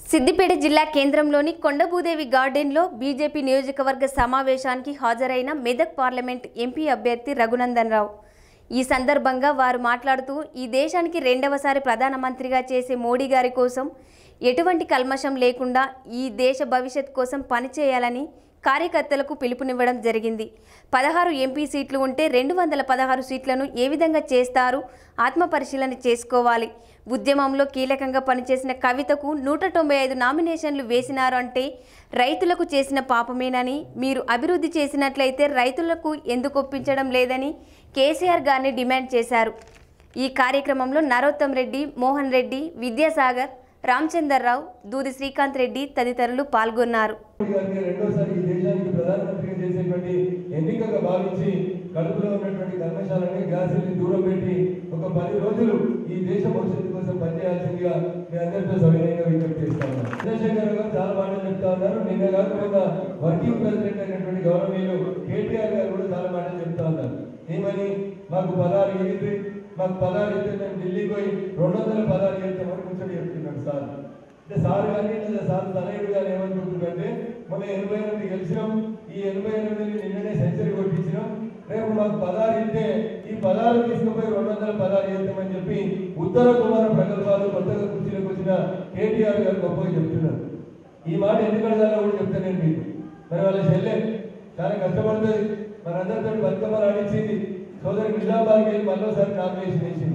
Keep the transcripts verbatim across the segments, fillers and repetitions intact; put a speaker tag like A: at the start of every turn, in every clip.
A: సిద్దిపేట జిల్లా కేంద్రంలోని కొండభూదేవి గార్డెన్లో బీజేపీ నియోజకవర్గ సమావేశానికి హాజరైన మెదక్ పార్లమెంట్ ఎంపీ అభ్యర్థి రఘునందన్ రావు ఈ సందర్భంగా వారు మాట్లాడుతూ ఈ దేశానికి రెండవసారి ప్రధానమంత్రిగా చేసే మోడీ గారి కోసం ఎటువంటి కల్మషం లేకుండా ఈ దేశ భవిష్యత్ కోసం పనిచేయాలని కార్యకర్తలకు పిలుపునివ్వడం జరిగింది. పదహారు ఎంపీ సీట్లు ఉంటే రెండు వందల పదహారు సీట్లను ఏ విధంగా చేస్తారు, ఆత్మపరిశీలన చేసుకోవాలి. ఉద్యమంలో కీలకంగా పనిచేసిన కవితకు నూట తొంభై ఐదు నామినేషన్లు వేసినారు అంటే రైతులకు చేసిన పాపమేనని, మీరు అభివృద్ధి చేసినట్లయితే రైతులకు ఎందుకు ఒప్పించడం లేదని కేసీఆర్ గారిని డిమాండ్ చేశారు. ఈ కార్యక్రమంలో నరోత్తం రెడ్డి, మోహన్ రెడ్డి, విద్యాసాగర్, రామచందర్ రావు, దూది శ్రీకాంత్ రెడ్డి తదితరులు పాల్గొన్నారు.
B: రెండోసారి ఈ దేశానికి ప్రధానమంత్రిగా చేసేటువంటి ఎన్నికగా భావించి కడుపులో ఉన్నటువంటి కల్మషాలని గ్యాసుల్ని దూరం పెట్టి ఒక పది రోజులు ఈ దేశ భవిష్యత్తు కోసం పనిచేయాల్సిందిగా మీ అందరితో సవినయంగా విజ్ఞప్తి చేస్తాను. చంద్రశేఖర్ గారు చాలా మాటలు చెప్తా ఉన్నారు. నిన్న కాకుండా వర్కింగ్ ప్రెసిడెంట్ అయినటువంటి గవర్నమెంట్ కేటీఆర్ గారు కూడా చాలా మాటలు చెప్తా ఉన్నారు. ఏమని మాకు పదహారు ఏది మాకు పదహారు అయితే మేము ఢిల్లీకి పోయి రెండు వందల పదహారు చేస్తామని కూర్చొని చెప్తున్నాడు సార్. అంటే సార్ కానీ లేదా సార్ తనయుడు కానీ ఏమనుకుంటుందంటే మనం ఎనభై ఎనిమిది గెలిచినాం, ఈ ఎనభై ఎనిమిదిని నిన్ననే సెంచరీ కొట్టించినాం, రేపు మాకు పదహారు ఇస్తే ఈ పదహారు తీసుకుపోయి రెండు వందల పదహారు చేస్తామని చెప్పి ఉత్తర కుమార ప్రకల్పాలు కొత్తగా కుర్చీలకు వచ్చిన కేటీఆర్ గారు గొప్పగా చెప్తున్నారు. ఈ మాట ఎందుకు అడగాలో కూడా చెప్తాను నేను మీకు. మరి వాళ్ళ చెల్లె చాలా కష్టపడుతుంది, మనందరితో బతుకమ్మలు ఆడించింది, సోదరి నిజామాబాద్కి వెళ్ళి మరోసారి నామినేషన్ వేసింది.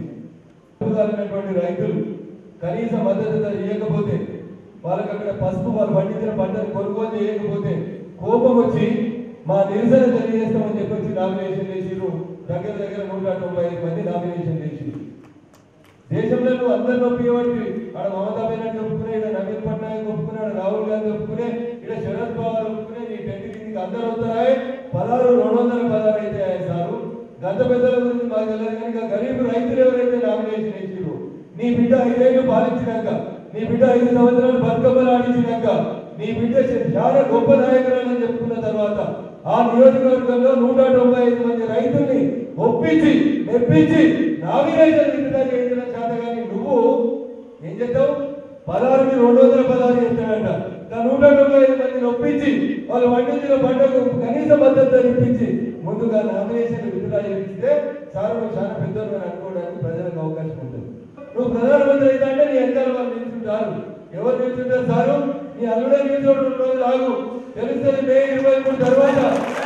B: రైతులు కనీస మద్దతు ధర ఇవ్వకపోతే, వాళ్ళకి అక్కడ పసుపు వాళ్ళు పండించిన పంటను కొనుగోలు చేయకపోతే కోపం వచ్చి మా నిరసన తెలియజేస్తామని చెప్పి నామినేషన్ చేసిరు. దగ్గర దగ్గర నూట తొంభై ఐదు మంది నామినేషన్ చేసిరు. దేశంలో నువ్వు అందరు నొప్పివాడి ఆడ మమతా బెనర్జీ ఒప్పుకునే, ఇక్కడ నవీన్ పట్నాయక్ ఒప్పుకునే, రాహుల్ గాంధీ ఒప్పుకునే, ఇక్కడ శరద్ పవార్ ఒప్పుకునే, నీ టెంట్ కిందికి అందరూ వస్తున్నాయి. పదహారు రెండు వందల పదహారు అయితే సారు. గత పెద్దల గురించి మాకు తెలియదు కానీ గరీబ్ రైతులు ఎవరైతే నామినేషన్ వేసిరు, నీ బిడ్డ ఐదేళ్లు పాలించినాక, నీ బిడ్డ ఐదు సంవత్సరాలు బతుకమ్మలు ఆడించినాక, నీ బిడ్డ చాలా గొప్ప నాయకురాలని చెప్పుకున్న తర్వాత ఆ నియోజకవర్గంలో నూట తొంభై ఐదు మంది రైతుల్ని ఒప్పించి మెప్పించి నామినేషన్ విడుదల చేయించడం చేత కానీ నువ్వు ఏం చేస్తావు? పదహారుకి రెండు వందల పదహారు చేస్తాడంట. నూట తొంభై ఐదు మందిని ఒప్పించి వాళ్ళు పండించిన పంటకు కనీస మద్దతు ఇప్పించి ముందుగా నామినేషన్ విడుదల చేయిస్తే సార్ నువ్వు చాలా పెద్దలు అనుకోవడానికి ప్రజలకు అవకాశం ఉంటుంది. నువ్వు ప్రధానమంత్రి అయితే అంటే నీ వెనకాల వాళ్ళు నిల్చుంటారు. ఎవరు నిల్చుంటారు సారు? నీ అల్లుడే నిల్చోడు రెండు రోజులు ఆగు, తెలుస్తుంది. మే ఇరవై మూడు తర్వాత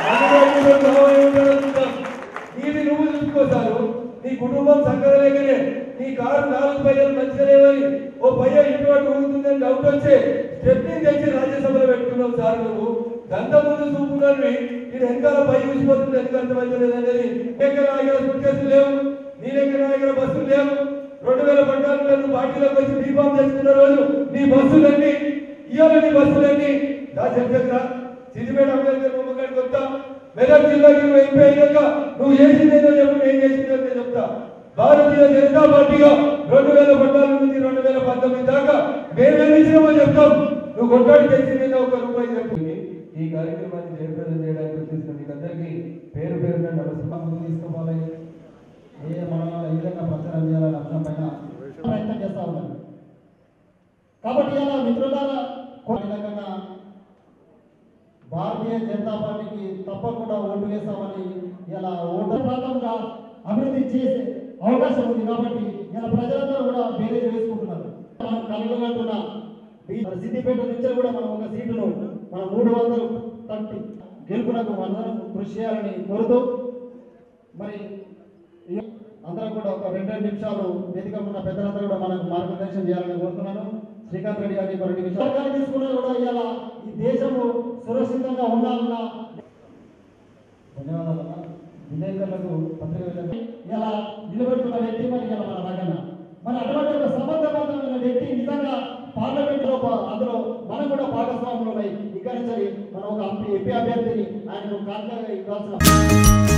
B: నీది నువ్వు చూసుకోసారు. నీ కుటుంబం చక్కదలేకనే నీ కారు నాలుగు పైలు మంచిగా లేవని ఓ పయ్య ఇటువంటి ఊగుతుందని డౌట్ వచ్చే స్టెప్ని తెచ్చి రాజ్యసభలో పెట్టుకున్నావు సార్. నువ్వు గంట ముందు చూపుకున్నాను, ఇది వెనకాల పై చూసిపోతుంది, ఎందుకు అర్థమైతలేదు అనేది. ఎక్కడ నాయకుల సుట్కేసులు లేవు, నీ దగ్గర నాయకుల బస్సులు లేవు. రెండు వేల పద్నాలుగులో నువ్వు పార్టీలోకి వచ్చి బీఫామ్ తెచ్చుకున్న రోజు నీ బస్సులన్నీ ఇవాళ నీ బస్సులన్నీ దా చెప్తా. సిద్దిపేట అంబేద్కర్ బొమ్మగాడికి వస్తా, మెదక్ జిల్లాకి నువ్వు ఎంపీ అయినాక నువ్వు చేసిందేదో చెప్పు, ఏం చేసిందో నేను చెప్తా. భారతీయ జనతా పార్టీగా రెండు వేల పద్నాలుగు నుంచి రెండు వేల పంతొమ్మిది దాకా మేమేమి ఇచ్చినామో చెప్తాం. నువ్వు కొట్టాడి తెచ్చిందేదో ఒక రూపాయి చెప్పు. ఈ కార్యక్రమాన్ని జయప్రదం చేయడానికి వచ్చేసిన మీకు అందరికీ పేరు పేరున నమస్కారం తీసుకోవాలి. ఏ మన ఈ విధంగా ప్రచారం చేయాలని అంశం పైన ప్రయత్నం చేస్తా ఉన్నాను. కాబట్టి ఇలా మిత్రులారా రకంగా భారతీయ జనతా పార్టీకి తప్పకుండా ఓటు వేస్తామని ఇలా ఓటు ప్రాంతంగా అభివృద్ధి చేసే అవకాశం ఉంది. కాబట్టి ఇలా ప్రజలందరూ కూడా బేరేజ్ వేసుకుంటున్నారు. మనం కలగలంటున్న సిద్దిపేట నుంచి కూడా మనం ఒక సీటును మనం మూడు వందలు తట్టి గెలుపునకు అందరం కృషి చేయాలని కోరుతూ, మరి అందరం కూడా ఒక రెండు రెండు నిమిషాలు వేదిక ఉన్న పెద్దలందరూ కూడా మనకు మార్గదర్శనం చేయాలని కోరుతున్నాను. శ్రీకాంత్ రెడ్డి గారిని రెండు నిమిషాలు తీసుకున్నా కూడా ఇలా ఈ దేశము సురక్షితంగా ఉండాలన్న ధన్యవాదాలు. విలేకరులకు పత్రిక ఇలా నిలబెడుతున్న వ్యక్తి మరి ఇలా మన రగన మరి అటువంటి ఒక సమర్థవంతమైన వ్యక్తి నిజంగా పార్లమెంట్ లో అందులో మనం కూడా భాగస్వాములు ఉన్నాయి. ఇక్కడి నుంచి మనం ఒక ఎంపీ అభ్యర్థిని ఆయనకు కాంట్రాక్ట్ ఇవ్వాల్సిన